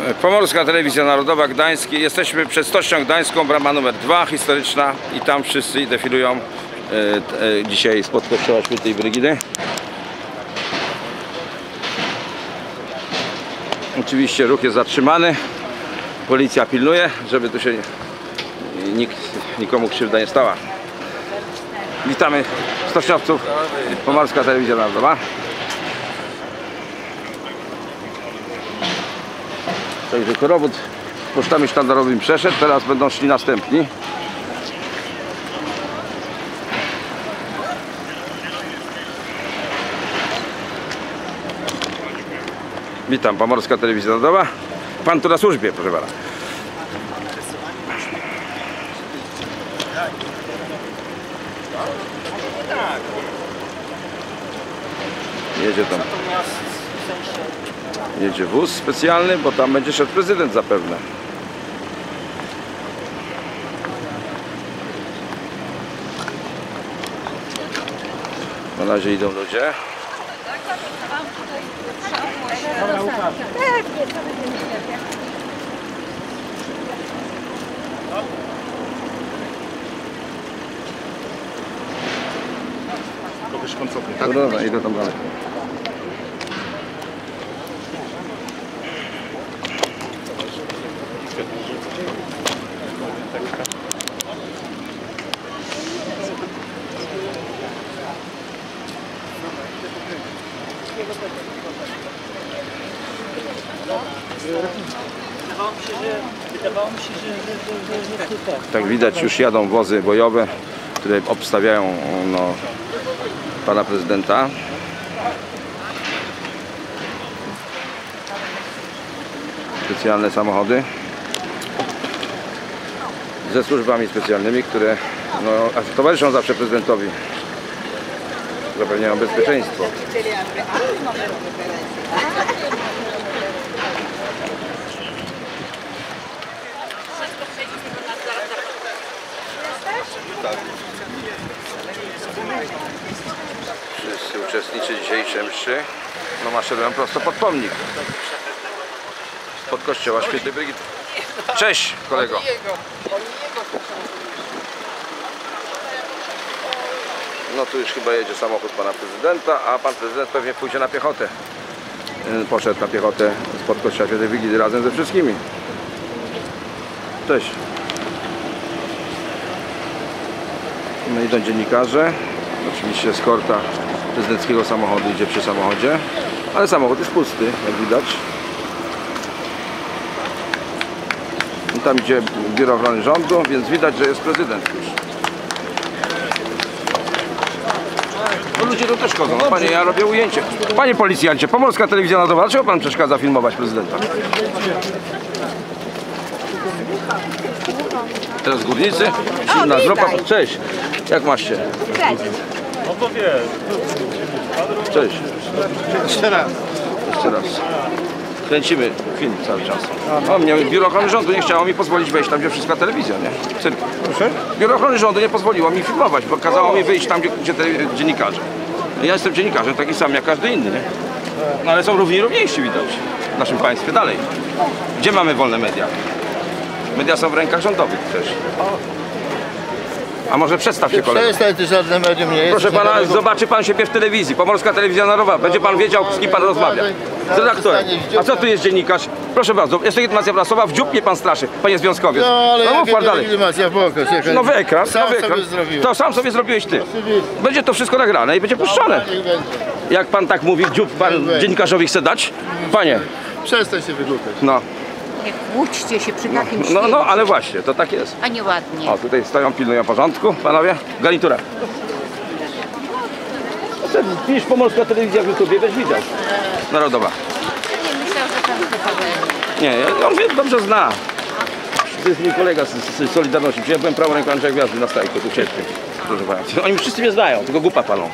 Pomorska Telewizja Narodowa, Gdańsk. Jesteśmy przed Stocznią Gdańską, brama numer 2, historyczna, i tam wszyscy defilują dzisiaj spod kościoła Świętej Brygidy. Oczywiście ruch jest zatrzymany, policja pilnuje, żeby tu się nikomu krzywda nie stała. Witamy stoczniowców, Pomorska Telewizja Narodowa. Także korowód pocztami sztandarowymi przeszedł, teraz będą szli następni. Witam, Pomorska Telewizja Narodowa. Pan tu na służbie, proszę pana. Jedzie tam. Jedzie wóz specjalny, bo tam będzie szedł prezydent zapewne. Na razie idą ludzie. Tak, dobra, idę tam dalej. Wydawało mi się, że tutaj. Tak widać, już jadą wozy bojowe, które obstawiają pana prezydenta. Specjalne samochody ze służbami specjalnymi, które towarzyszą zawsze prezydentowi. Zapewniają bezpieczeństwo. Wszyscy uczestnicy dzisiejszej mszy maszerują prosto pod pomnik, pod kościoła Świętej Brygidy. Cześć, kolego. No tu już chyba jedzie samochód pana prezydenta, a pan prezydent pewnie pójdzie na piechotę. Poszedł na piechotę spod kościoła Świętej Brygidy razem ze wszystkimi. Cześć. No idą dziennikarze. Oczywiście eskorta prezydenckiego samochodu idzie przy samochodzie, ale samochód jest pusty, jak widać. I tam idzie Biuro Ochrony Rządu, więc widać, że jest prezydent już. No ludzie tu też chodzą. Panie, ja robię ujęcie. Panie policjancie, Pomorska Telewizja Narodowa, dlaczego pan przeszkadza filmować prezydenta? Teraz górnicy, silna grupa. Cześć, jak masz się? Cześć. Cześć. Jeszcze raz. Jeszcze raz. Kręcimy film cały czas. O, mnie Biuro Ochrony Rządu nie chciało mi pozwolić wejść tam, gdzie wszystka telewizja, nie? Proszę? Biuro Ochrony Rządu nie pozwoliło mi filmować, bo kazało mi wyjść tam, gdzie dziennikarze. Ja jestem dziennikarzem, taki sam jak każdy inny, nie? No ale są równiejsi widać w naszym państwie. Dalej. Gdzie mamy wolne media? Media są w rękach rządowych też. A może przedstaw się, kolego. Przestań, ty żadne medium nie jest. Proszę pana, zobaczy pan siebie w telewizji. Pomorska Telewizja Narodowa. Będzie pan wiedział, z kim pan rozmawia. Z redaktorem. A co tu jest dziennikarz? Proszę bardzo, jest legitymacja prasowa, w dziób mnie pan straszy, panie związkowiec. No ale no, mów pan dalej. legitymacja, pokaż. Nowy ekran, Sam nowy sobie ekran. zrobiłem. To sam sobie zrobiłeś ty. Oczywiście. Będzie to wszystko nagrane i będzie puszczone. Niech będzie. Jak pan tak mówi, w dziób pan dziennikarzowi chce dać? Panie, Przestań się wygłupiać. no. Nie kłóćcie się przy takim No, ale właśnie, to tak jest. a nie ładnie. O, tutaj stoją, pilnują porządku, panowie. Garnitura. Pisz Pomorska Telewizja w YouTubie, też widać. Narodowa. Nie myślał, że pan TVN. Nie, on mnie dobrze zna. To jest mój kolega z Solidarności. Ja byłem prawą ręką Andrzeja Gwiazdy na stajku, tu cierpię. Proszę pana. Oni wszyscy mnie znają, tylko głupa palą.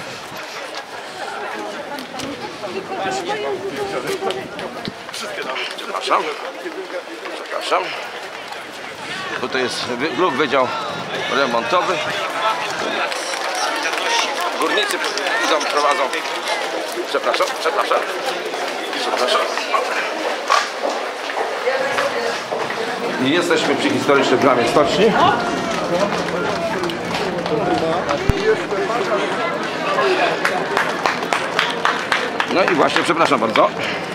Przepraszam. Przepraszam. Tutaj jest wydział remontowy. Górnicy idą, prowadzą. Przepraszam. I jesteśmy przy historycznej bramie stoczni. No i właśnie, przepraszam bardzo.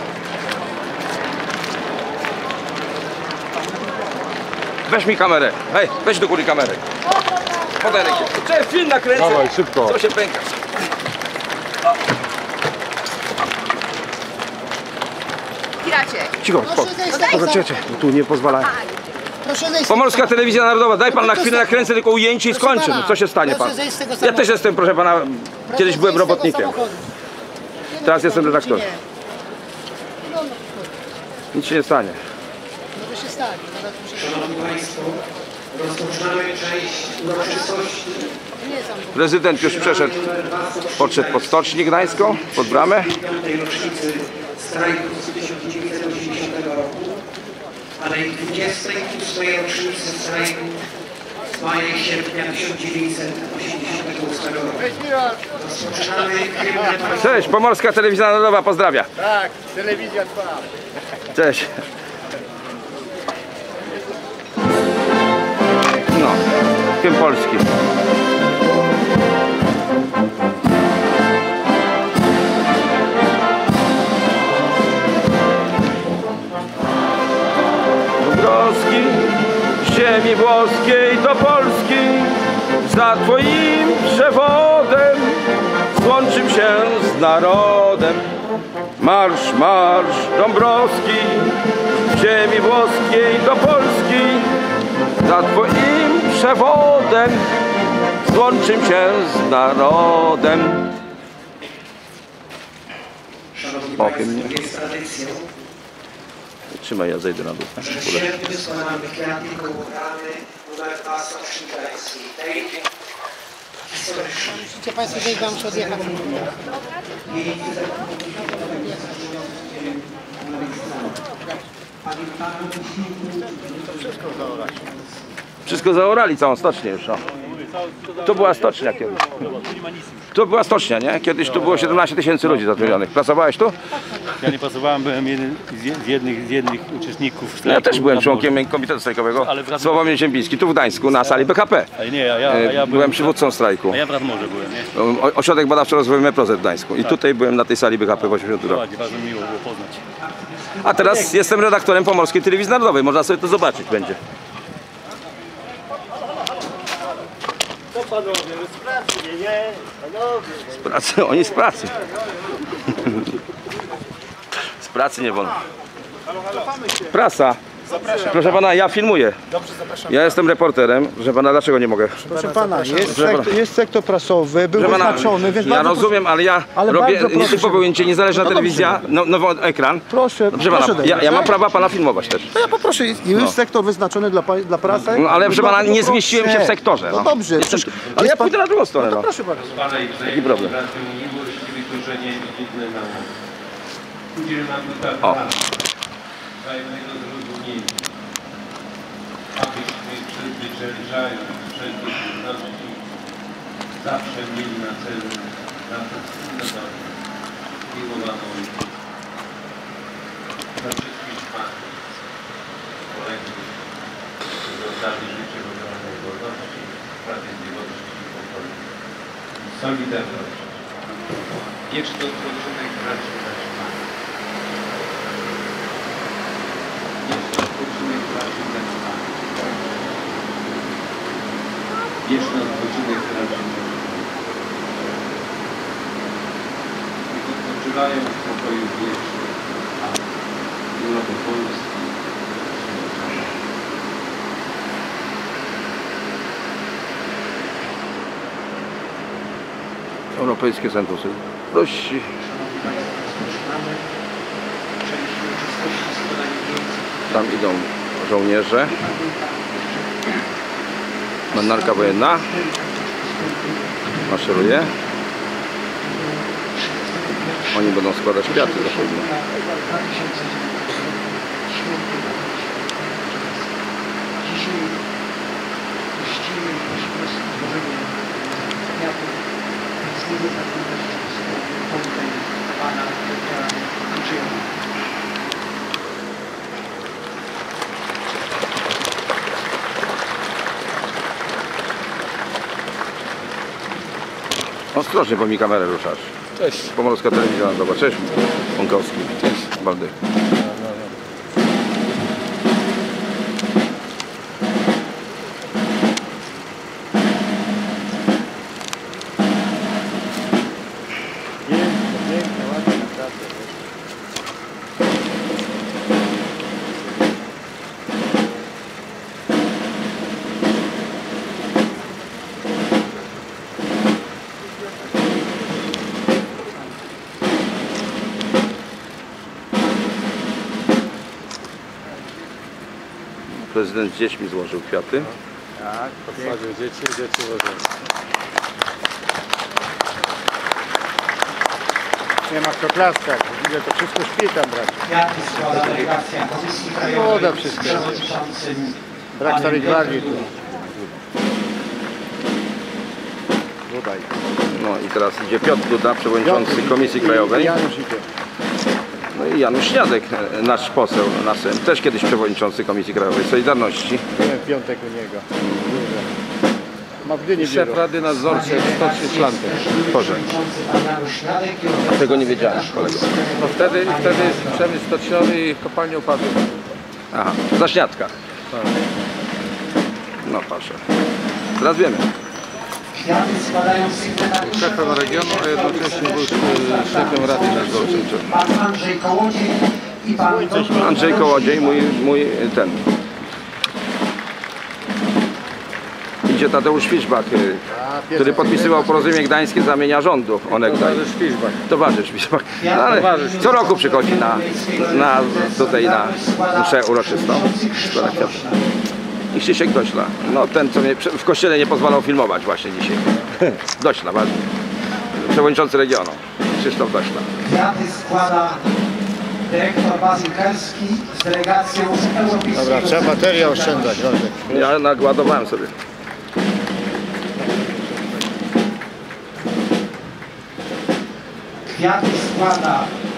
Weź mi kamerę. Hej, weź do góry kamerę. Podaj rękę. Cześć, film nakręcę. Dawaj, szybko. Co się pękasz? Piracie. Cicho, czekajcie, tu nie pozwala. Proszę zejść. Pomorska Telewizja Narodowa, daj pan na chwilę nakręcę tylko ujęcie i skończymy. Co się stanie pan? Proszę zejść z tego Ja samochodu. też jestem, proszę pana, kiedyś byłem robotnikiem. Teraz jestem redaktorem. Nic się nie stanie. Może się stanie. Szanowni Państwo, rozpoczynamy część uroczystości. Prezydent już przeszedł, podszedł pod stocznię gdańską, pod bramę. 5. rocznicy strajku z 1980 roku, ale i 28. rocznicy strajku z maja i sierpnia 1988 roku. Rozpoczynamy hymnę państwową. Cześć, Pomorska Telewizja Narodowa pozdrawia. Tak, telewizja trwa. Cześć. No, hymn polski. Dąbrowski, z ziemi włoskiej do Polski, za twoim przewodem złączył się z narodem. Marsz, marsz Dąbrowski, z ziemi włoskiej do Polski, za twoim przewodem złączył się z narodem. Szanowni O, Państwo, hymnie. jest tradycją, Trzymaj, ja zejdę na dół. że w sierpniu składamy kwiaty koło bramy numer 2 Stoczni Gdańskiej. Tej historycznej. Musicie Państwo zejść, bo ja muszę odjechać. Wszystko zaorali, całą stocznię już. O. To była stocznia kiedyś. To była stocznia, nie? Kiedyś tu było 17 tysięcy ludzi zatrudnionych. Pracowałeś tu? Ja nie pracowałem, byłem jeden z jednych uczestników No, strajku. ja też byłem na członkiem Komitetu Strajkowego. Ale wraz- Sławomir Ziembiński, tu w Gdańsku, na sali BHP. Ale nie, ja Byłem przywódcą strajku. A ja w Radmorze byłem, nie? Ośrodek Badawczo-Rozwojowy MEPROZ w Gdańsku. I tutaj byłem na tej sali BHP w 80 roku. Ładnie, bardzo miło było poznać. A teraz jestem redaktorem Pomorskiej Telewizji Narodowej. Można sobie to zobaczyć będzie. Z pracy, oni z pracy. Z pracy nie wolno. Prasa. Proszę pana, ja filmuję. Ja jestem reporterem. Proszę pana, dlaczego nie mogę? Proszę pana, Proszę pana. jest sektor prasowy, był Proszę pana, wyznaczony, więc ja bardzo rozumiem, ale ja Ale robię bardzo proszę, nietypowe ujęcie, niezależna telewizja, nowy ekran. Proszę, Proszę proszę pana, ja mam prawa pana filmować też. To ja poproszę, jest sektor wyznaczony dla prasy. No, ale proszę pana, Bardzo nie proszę. zmieściłem się w sektorze. No dobrze. Jestem, ale ja pójdę na drugą stronę. No. Proszę bardzo. Pana i Jaki problem? miłość i wykluczenie inne na udziel nam O. wzajemnego zrozumienia, abyśmy przezwyciężając wszelkie trudności zawsze mieli na celu naszą wspólnotę miłowaną dla wszystkich matów, poległych, którzy oddali życie w obronie wolności, sprawiedliwości i pokoju. Solidarność. Wieczny odpoczynek braci naszych. Wieczny odpoczynek braci naszych. Wieczny odpoczynek braci naszych. Niech odpoczywają w pokoju wiecznym. Europy Polski. Europejskie Centrum Solidarności. Tam idą żołnierze. Marynarka wojenna maszeruje. Oni będą składać kwiaty zapewne. Ostrożnie, bo mi kamerę ruszasz. Cześć. Pomorska Telewizja Narodowa. Cześć, Łąkowski. Cześć. Baldy. Pięknie, ładnie, naprawdę. Prezydent z dziećmi złożył kwiaty. Tak, podsadził dzieci ułożyły. Nie ma kto klaskać, widzę, to wszystko śpi tam, bracie. Kwiaty składa delegacja Komisji Krajowej Woda z wszystko. przewodniczącym Brak starej gwardii tu. Dodaj. No i teraz idzie Piotr Duda, przewodniczący Komisji Krajowej. Janusz idzie. No i Janusz Śniadek, nasz poseł na Sejm, też kiedyś przewodniczący Komisji Krajowej Solidarności. Byłem w piątek u niego. Ma w Gdyni Szef biuro. Rady Nadzorczej Stoczni Szlantek. Boże, pan Janusz Śniadek i tego nie wiedziałem, kolego. No wtedy przemysł stoczniowy i kopalnie upadły. Aha, za Śniadka. No proszę. Teraz wiemy. kwiaty składają sygnatariusze Szefem regionu, a jednocześnie był szefem Rady Nadzorczej. pan Andrzej Kołodziej i pan doktor Andrzej Kołodziej, mój ten. Idzie Tadeusz Fiszbach, który podpisywał porozumienie gdańskie z ramienia rządu onegdaj. Towarzysz Fiszbach. Towarzysz Fiszbach. No, ale co roku przychodzi tutaj na mszę uroczystą. Składa kwiaty. I Krzysiek Dośla. No ten, co mnie w kościele nie pozwalał filmować właśnie dzisiaj. Dośla, ważny. Przewodniczący regionu. Krzysztof Dośla. kwiaty składa dyrektor Bazyl Kelski z delegacją z Europejskiego Dobra, trzeba baterię oszczędzać, Waldek. Ja nakładowałem sobie. Kwiaty składa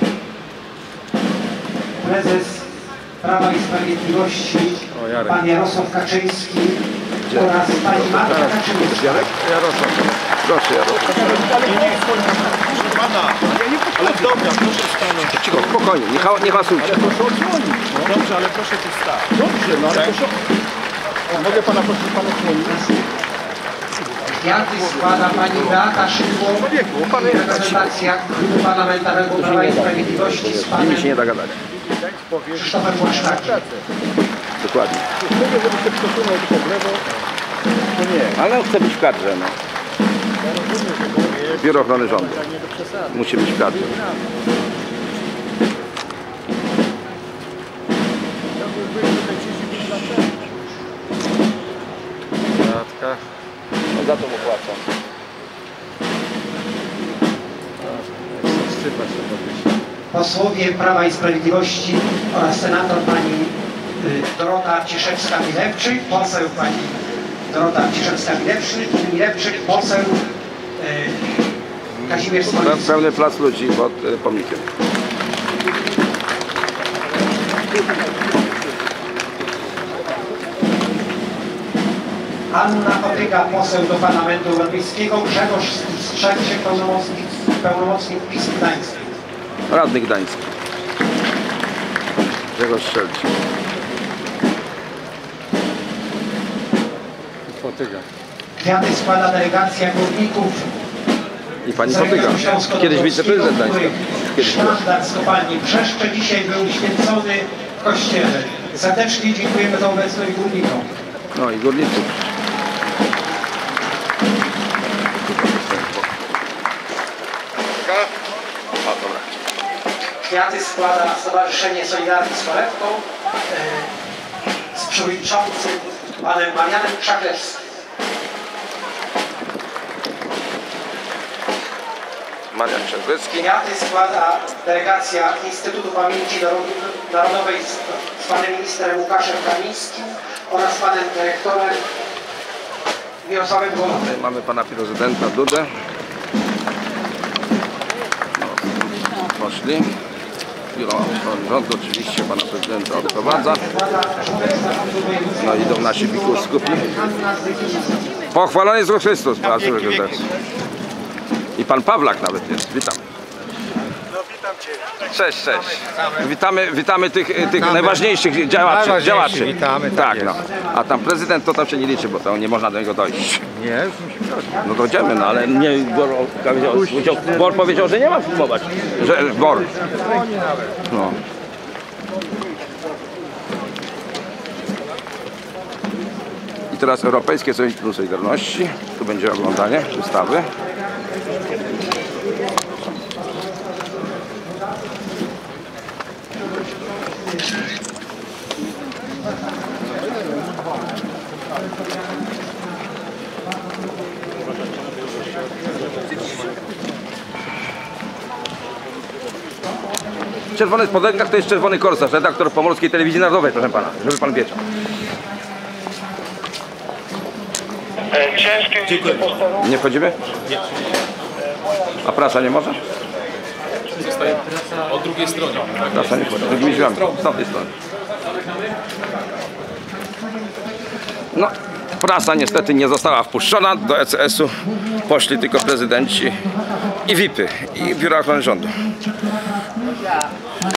prezes Prawa i Sprawiedliwości pan Jarosław Kaczyński oraz pani Marta Kaczyńska. Proszę, Jarosław. Ale dobra, proszę stanąć. Cicho, spokojnie, nie hasujcie. Proszę odsłonić. Dobrze, ale proszę tu stać. Dobrze, no ale proszę... Mogę pana prosić, pan odsłonić? Kwiaty składa pani Beata Szydło, reprezentacja Klubu Parlamentarnego Prawa i Sprawiedliwości z Z panem nimi się nie da gadać. Krzysztofem Błaszczakiem. Dokładnie. Żeby się przesunął tylko w lewo, to nie. Ale on chce być w kadrze, no. Biuro Ochrony Rządu. Musi być w kadrze. Kratka. No za to mu płacą. Szczypa się podniesie. Posłowie Prawa i Sprawiedliwości oraz senator pani Dorota Ciszewska-Milewczyk, poseł pani Dorota Ciszewska-Milewczyk, poseł Kazimierz Smoliński. Pełny plac ludzi pod pomnikiem. Anna Kotyga, poseł do Parlamentu Europejskiego, Grzegorz Strzelczyk, pełnomocnik PiS Gdański. Radny Gdański. Grzegorz Strzelczyk. Fotyga. Kwiaty składa delegacja górników I pani z Fotyga. regionu Kiedyś śląsko-dolskiego, wiceprezydent Gdańska. których Kiedyś był. sztandar z kopalni Brzeszcze dzisiaj był uświęcony w kościele. Serdecznie dziękujemy za obecność górnikom. No i górnicy. Kwiaty składa Stowarzyszenie Solidarni z Kolebką z przewodniczącym panem Marianem Krzaklewskim. Marian Czerwecki. Kwiaty składa delegacja Instytutu Pamięci Narodowej z panem ministrem Łukaszem Kamińskim oraz panem dyrektorem Mirosławem Głowowym. Mamy pana prezydenta Dudę. No, poszli. Biuro Ochrony Rządu oczywiście pana prezydenta odprowadza. No idą nasi biskupi. Pochwalony jest Chrystus, proszę. I pan Pawlak nawet jest. Witam. Cześć, cześć. Witamy tych najważniejszych działaczy. Witamy, tak tak, jest. no. A tam prezydent to tam się nie liczy, bo tam nie można do niego dojść. Nie, już musimy dojść. No dojdziemy, no ale nie, Bor powiedział, że nie ma filmować. Że Bor. No. I teraz Europejskie Centrum Solidarności. Tu będzie oglądanie wystawy. Czerwony spodek to jest czerwony korsarz, redaktor Pomorskiej Telewizji Narodowej, proszę pana, żeby pan wiedział. Dziękuję. Nie wchodzimy? Nie. A prasa nie może? Zostaje prasa o drugiej stronie. Prasa nie wchodzi, drugimi drzwiami, z tamtej strony. No, prasa niestety nie została wpuszczona do ECS-u. Poszli tylko prezydenci i VIP-y i Biura Ochrony Rządu.